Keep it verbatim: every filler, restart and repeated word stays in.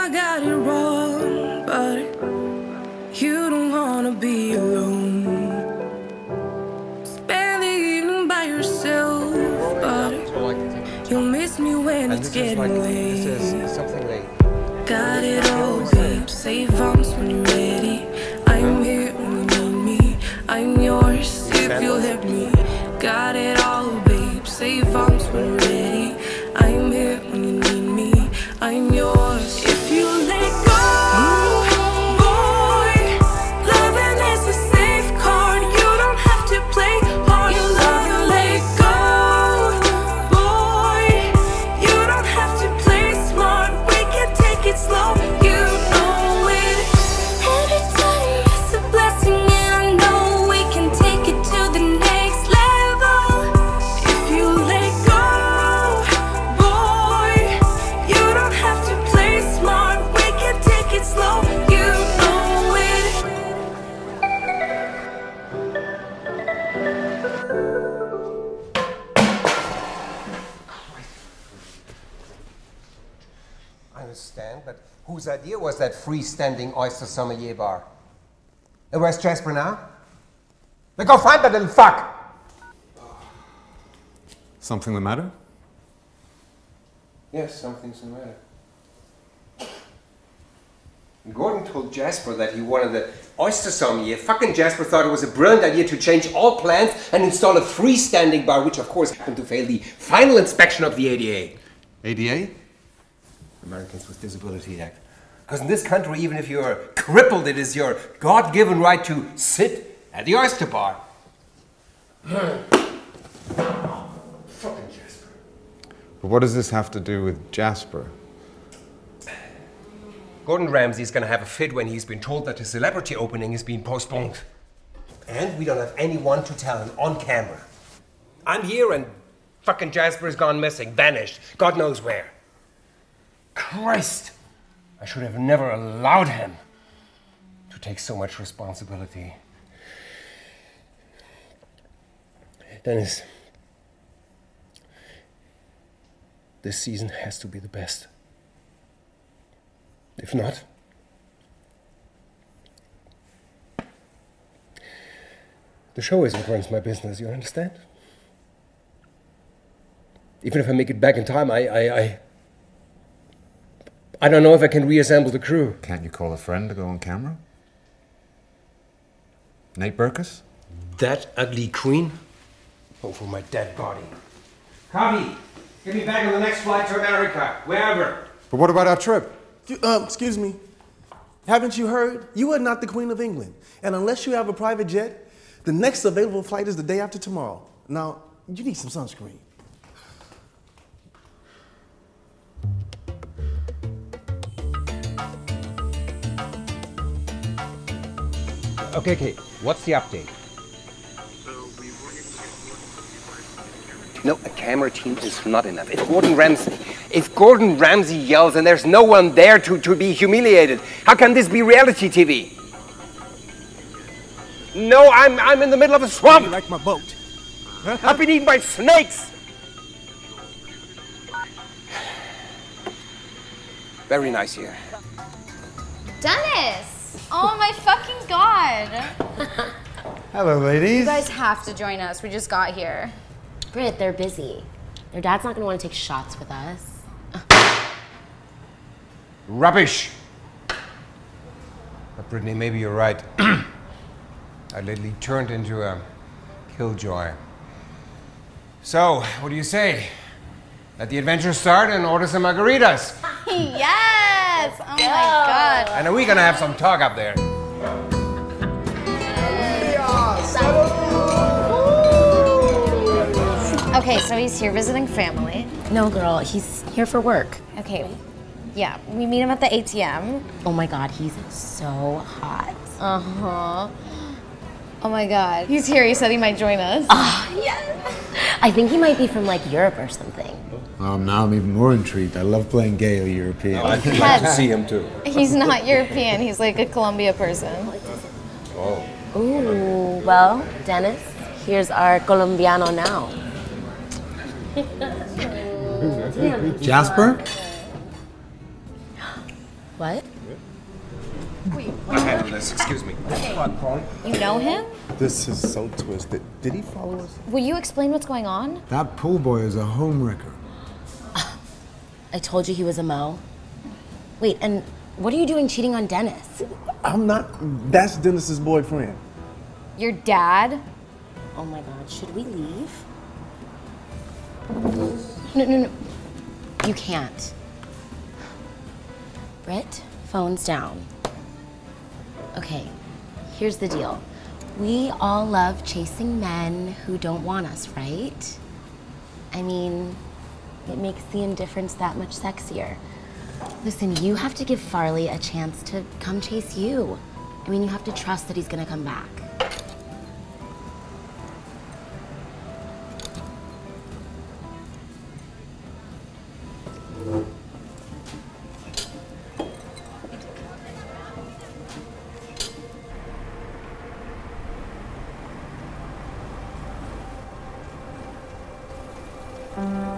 I got it wrong, but you don't wanna be alone. Spend the evening by yourself, but you'll miss me when it's getting like, late. This is something like... Got it all, babe. Save arms when you're ready. I'm here when you need me. I'm yours if you'll let me. Got it all, babe. Save arms when you're ready. I'm here when you need me. I'm yours if you let go. Boy, loving is a safe card. You don't have to play hard. You love and let go. Boy, you don't have to play smart. We can take it slow. You know it. Every time it's a blessing, and I know we can take it to the next level. If you let go, boy, you don't have to play smart. We can take it slow. You know it. I understand, but whose idea was that freestanding oyster sommelier bar? And where's Jasper now? Now go find that little fuck! Something the matter? Yes, something's the matter. Gordon told Jasper that he wanted the oyster sommelier. Fucking Jasper thought it was a brilliant idea to change all plans and install a freestanding bar, which of course happened to fail the final inspection of the A D A. A D A? Americans with Disability Act. Because in this country, even if you're crippled, it is your God-given right to sit at the oyster bar. Fucking Jasper. But what does this have to do with Jasper? Gordon Ramsay's gonna have a fit when he's been told that his celebrity opening is being postponed. And we don't have anyone to tell him on camera. I'm here and fucking Jasper's gone missing, vanished, God knows where. Christ! I should have never allowed him to take so much responsibility. Dennis, this season has to be the best. If not, the show is what runs my business, you understand? Even if I make it back in time, I, I, I, I don't know if I can reassemble the crew. Can't you call a friend to go on camera? Nate Berkus? That ugly queen over my dead body. Javi, get me back on the next flight to America, wherever. But what about our trip? Uh, excuse me. Haven't you heard? You are not the Queen of England. And unless you have a private jet, the next available flight is the day after tomorrow. Now, you need some sunscreen. Okay, okay. What's the update? No, a camera team is not enough. If Gordon Ramsay, if Gordon Ramsay yells and there's no one there to, to be humiliated, how can this be reality T V? No, I'm I'm in the middle of a swamp. You like my boat? I've been eaten by snakes. Very nice here. Dennis! Oh my fucking god! Hello, ladies. You guys have to join us. We just got here. Britt, they're busy. Their dad's not gonna want to take shots with us. Rubbish. But Brittany, maybe you're right. I lately turned into a killjoy. So, what do you say? Let the adventure start and order some margaritas. Yes! Oh my god. And are we gonna have some talk up there? Okay, so he's here visiting family. No, girl, he's here for work. Okay, yeah, we meet him at the A T M. Oh my god, he's so hot. Uh-huh. Oh my god. He's here, he said he might join us. Oh, yes. I think he might be from like Europe or something. Um, now I'm even more intrigued. I love playing gay or European. I'd like to see him too. He's not European, he's like a Colombia person. Oh. Ooh, well, Dennis, here's our Colombiano now. Jasper? What? Wait, I handle this, excuse me. Come on, Paul. you know him? This is so twisted. Did he follow us? Will you explain what's going on? That pool boy is a homewrecker. I told you he was a Mo. Wait, and what are you doing cheating on Dennis? I'm not. That's Dennis's boyfriend. Your dad? Oh my God, should we leave? No, no, no. You can't. Britt, phone's down. Okay, here's the deal. We all love chasing men who don't want us, right? I mean, it makes the indifference that much sexier. Listen, you have to give Farleigh a chance to come chase you. I mean, you have to trust that he's gonna come back. Mm.